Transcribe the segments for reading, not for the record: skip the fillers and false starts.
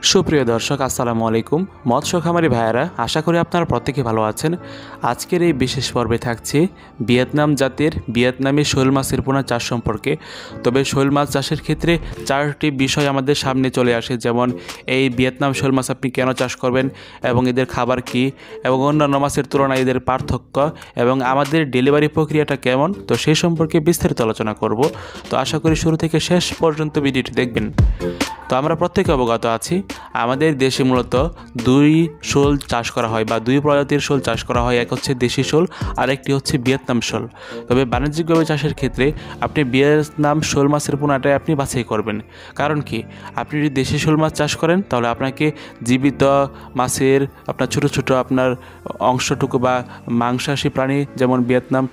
সুপ্রিয় দর্শক আসসালামু আলাইকুম। মৎস্য খামারি ভাইয়েরা, আশা করি আপনারা প্রত্যেকে ভালো আছেন। আজকের এই বিশেষ পর্বে থাকছে ভিয়েতনাম জাতের ভিয়েতনামি শোল মাছের পোনা চাষ সম্পর্কে। তবে শোল মাছ চাষের ক্ষেত্রে চারটি বিষয় আমাদের সামনে চলে আসে, যেমন এই ভিয়েতনাম শোল মাছ আপনি কেন চাষ করবেন এবং এদের খাবার কি এবং অন্যান্য মাছের তুলনায় এদের পার্থক্য এবং আমাদের ডেলিভারি প্রক্রিয়াটা কেমন, তো সেই সম্পর্কে বিস্তারিত আলোচনা করব। তো আশা করি শুরু থেকে শেষ পর্যন্ত ভিডিওটি দেখবেন। তো আমরা প্রত্যেকে অবগত আছি, আমাদের দেশে মূলত দুই শোল চাষ করা হয় বা দুই প্রজাতির শোল চাষ করা হয়। এক হচ্ছে দেশি শোল আর একটি হচ্ছে ভিয়েতনাম শোল। তবে বাণিজ্যিকভাবে চাষের ক্ষেত্রে আপনি ভিয়েতনাম শোল মাছের পোনাটাই আপনি বাছাই করবেন। কারণ কি, আপনি যদি দেশি শোল মাছ চাষ করেন তাহলে আপনাকে জীবিত মাছের আপনার ছোট ছোট আপনার অংশটুকু বা মাংসাশী প্রাণী যেমন ভিয়েতনাম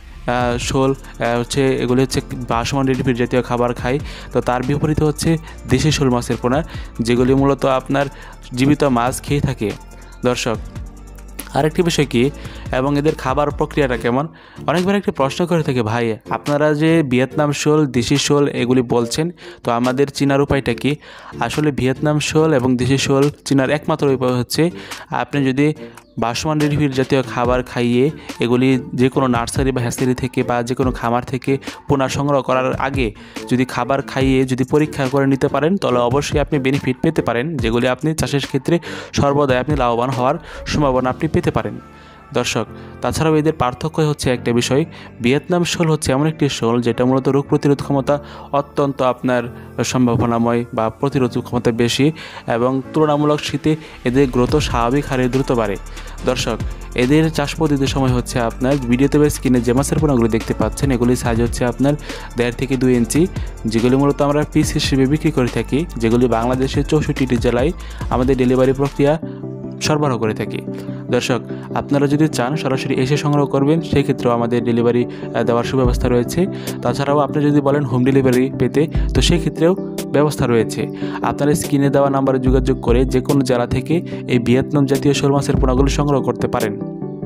শোল হচ্ছে এগুলি হচ্ছে ভাসমান রেডিফিড জাতীয় খাবার খায়। তো তার বিপরীতে হচ্ছে দেশি শোল মাছের পোনা, যেগুলি মূলত আপনার জীবিত মাছ খেয়ে থাকে। দর্শক, আরেকটি বিষয় কি এবং এদের খাবার প্রক্রিয়াটা কেমন, অনেকবার একটি প্রশ্ন করে থাকে, ভাই আপনারা যে ভিয়েতনাম শোল দেশি শোল এগুলি বলছেন, তো আমাদের চেনার উপায়টা কি? আসলে ভিয়েতনাম শোল এবং দেশি শোল চেনার একমাত্র উপায় হচ্ছে আপনি যদি ভাসমান রেডিফিড জাতীয় খাবার খাইয়ে এগুলি যে কোনো নার্সারি বা হ্যাচারি থেকে বা যে কোনো খামার থেকে পোনা সংগ্রহ করার আগে যদি খাবার খাইয়ে যদি পরীক্ষা করে নিতে পারেন, তাহলে অবশ্যই আপনি বেনিফিট পেতে পারেন, যেগুলি আপনি চাষের ক্ষেত্রে সর্বদাই আপনি লাভবান হওয়ার সম্ভাবনা আপনি পেতে পারেন। দর্শক, তাছাড়াও এদের পার্থক্য হচ্ছে একটা বিষয়, ভিয়েতনাম শোল হচ্ছে এমন একটি শোল যেটা মূলত রোগ প্রতিরোধ ক্ষমতা অত্যন্ত আপনার সম্ভাবনাময় বা প্রতিরোধ ক্ষমতা বেশি এবং তুলনামূলক শীতে এদের গ্রোথ স্বাভাবিক হারে দ্রুত বাড়ে। দর্শক, এদের চাষ পদ্ধতির সময় হচ্ছে আপনার ভিডিওতে বা স্ক্রিনে যে মাছের পোনাগুলি দেখতে পাচ্ছেন, এগুলির সাইজ হচ্ছে আপনার 1.5 থেকে 2 ইঞ্চি, যেগুলি মূলত আমরা পিস হিসেবে বিক্রি করে থাকি, যেগুলি বাংলাদেশের 64টি জেলায় আমাদের ডেলিভারি প্রক্রিয়া সরবরাহ করে থাকি। দর্শক, আপনারা যদি চান সরাসরি এসে সংগ্রহ করবেন, সেই ক্ষেত্রেও আমাদের ডেলিভারি দেওয়ার সুব্যবস্থা রয়েছে। তাছাড়াও আপনি যদি বলেন হোম ডেলিভারি পেতে, তো সেই ক্ষেত্রেও ব্যবস্থা রয়েছে। আপনারা স্ক্রিনে দেওয়া নাম্বারে যোগাযোগ করে যে কোনো জেলা থেকে এই ভিয়েতনাম জাতীয় শোল মাছের পোনাগুলো সংগ্রহ করতে পারেন।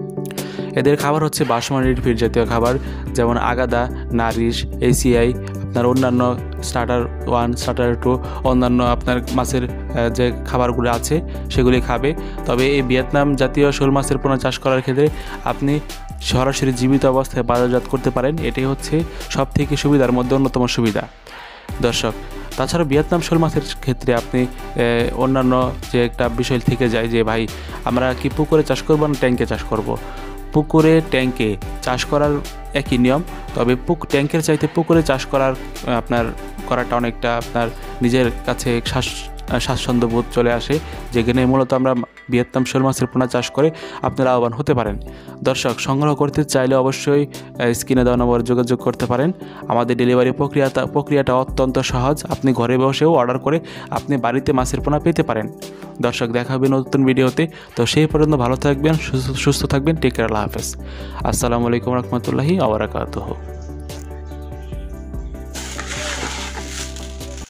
এদের খাবার হচ্ছে ভাসমান রেডিফিড জাতীয় খাবার, যেমন আগাদা, নারিশ, এসিআই, আপনার অন্যান্য স্টার্টার 1, স্টার্টার 2, অন্যান্য আপনার মাছের যে খাবারগুলো আছে সেগুলি খাবে। তবে এই ভিয়েতনাম জাতীয় শোল মাছের পোনা চাষ করার ক্ষেত্রে আপনি সরাসরি জীবিত অবস্থায় বাজারজাত করতে পারেন, এটাই হচ্ছে সব থেকে সুবিধার মধ্যে অন্যতম সুবিধা। দর্শক, তাছাড়া ভিয়েতনাম শোল মাছের ক্ষেত্রে আপনি অন্যান্য যে একটা বিষয় থেকে যায় যে ভাই আমরা কি পুকুরে চাষ করবো না ট্যাঙ্কে চাষ করব। পুকুরে ট্যাঙ্কে চাষ করার একই নিয়ম, তবে ট্যাঙ্কের চাইতে পুকুরে চাষ করাটা অনেকটা আপনার নিজের কাছে স্বাচ্ছন্দ্যবোধ চলে আসে, যেখানে মূলত আমরা ভিয়েতনাম শোল মাছের পোনা চাষ করে আপনারা লাভবান হতে পারেন। দর্শক, সংগ্রহ করতে চাইলে অবশ্যই স্ক্রিনে দেওয়া নম্বরে যোগাযোগ করতে পারেন। আমাদের ডেলিভারি প্রক্রিয়াটা অত্যন্ত সহজ, আপনি ঘরে বসেও অর্ডার করে আপনি বাড়িতে মাছের পোনা পেতে পারেন। দর্শক, দেখা হবে নতুন ভিডিওতে। তো সেই পর্যন্ত ভালো থাকবেন, সুস্থ থাকবেন। টেক কেয়ার, আল্লাহ হাফেজ। আসসালামু আলাইকুম রহমতুল্লাহি ওয়া বারাকাতুহু।